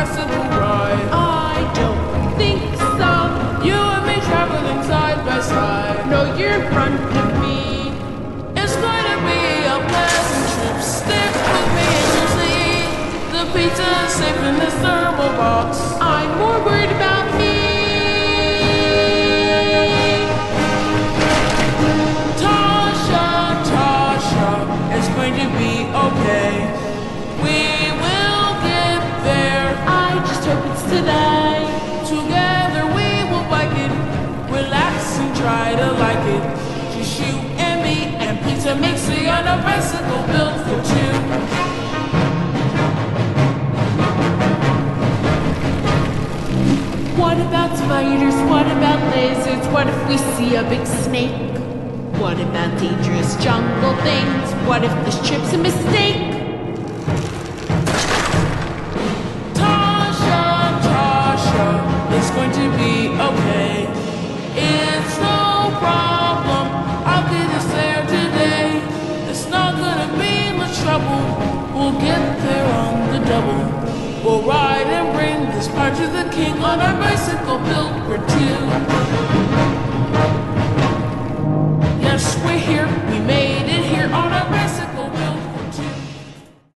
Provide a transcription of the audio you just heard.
bicycle ride? I don't think so. You and me traveling side by side. No, you're in front of me. It's going to be a pleasant trip. Stick with me and you'll see. The pizza is safe in this thermal box. I'm more worried about me. It's going to be okay. We will get there. I just hope it's today. Together we will bike it, relax and try to like it. Just you and me and pizza mixing on a bicycle built for two. What about spiders? What about lizards? What if we see a big snake? What about dangerous jungle things? What if this trip's a mistake? Tasha, it's going to be okay. It's no problem, I'll get us there today. It's not gonna be much trouble, we'll get there on the double. We'll ride and bring this part to the king on our bicycle built for two.